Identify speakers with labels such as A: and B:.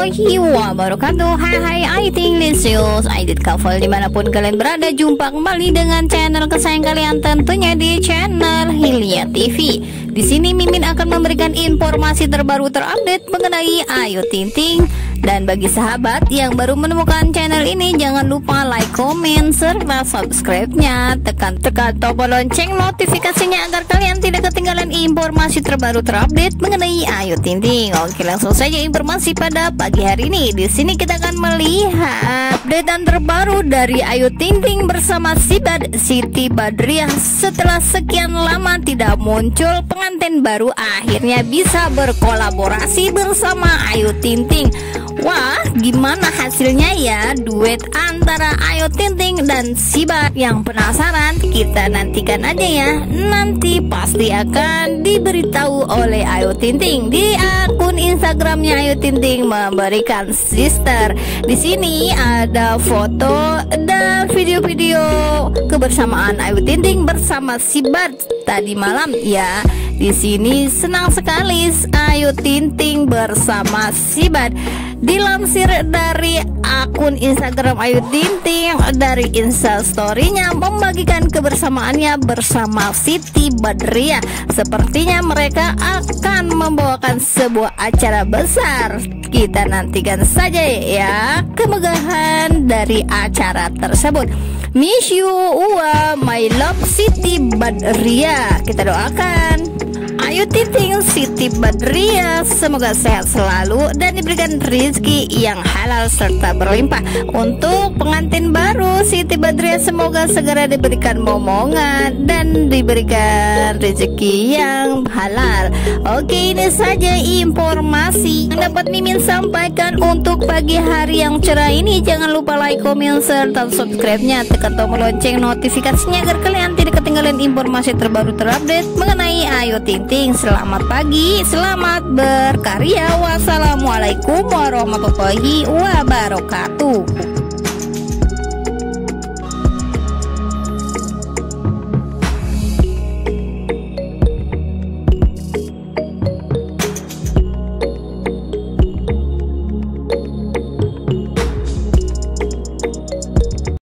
A: warahmatullahi wabarakatuh. Hai I think this is Aidit Kafal. Dimanapun kalian berada, jumpa kembali dengan channel kesayangan kalian, tentunya di channel Hilya TV. Di sini Mimin akan memberikan informasi terbaru terupdate mengenai Ayu Ting Ting. Dan bagi sahabat yang baru menemukan channel ini, jangan lupa like, komen, serta subscribe-nya. Tekan tombol lonceng notifikasinya agar kalian tidak ketinggalan informasi terbaru terupdate mengenai Ayu Ting Ting. Oke, langsung saja informasi pada pagi hari ini. Di sini kita akan melihat update terbaru dari Ayu Ting Ting bersama Siti Badriah. Setelah sekian lama tidak muncul, pengantin baru akhirnya bisa berkolaborasi bersama Ayu Ting Ting. Wah, gimana hasilnya ya duet antara Ayu Ting Ting dan Sibat? Yang penasaran? Kita nantikan aja ya. Nanti pasti akan diberitahu oleh Ayu Ting Ting di akun Instagramnya. Ayu Ting Ting memberikan sister. Di sini ada foto dan video-video kebersamaan Ayu Ting Ting bersama Sibat tadi malam ya. Di sini senang sekali Ayu Ting Ting bersama Sibat. Dilansir dari akun Instagram Ayu Ting Ting, dari Instastory-nya membagikan kebersamaannya bersama Siti Badriah. Sepertinya mereka akan membawakan sebuah acara besar. Kita nantikan saja ya kemegahan dari acara tersebut. Miss you, my love Siti Badriah. Kita doakan Ayu Ting Ting, Siti Badriah semoga sehat selalu dan diberikan rezeki yang halal serta berlimpah. Untuk pengantin baru Siti Badriah semoga segera diberikan momongan dan diberikan rezeki yang halal. Oke, ini saja informasi yang dapat Mimin sampaikan untuk pagi hari yang cerah ini. Jangan lupa like, komen, serta subscribe-nya. Tekan tombol lonceng notifikasinya agar kalian tidak ketinggalan informasi terbaru terupdate mengenai Ayu Ting Ting. Selamat pagi, selamat berkarya. Wassalamualaikum warahmatullahi wabarakatuh.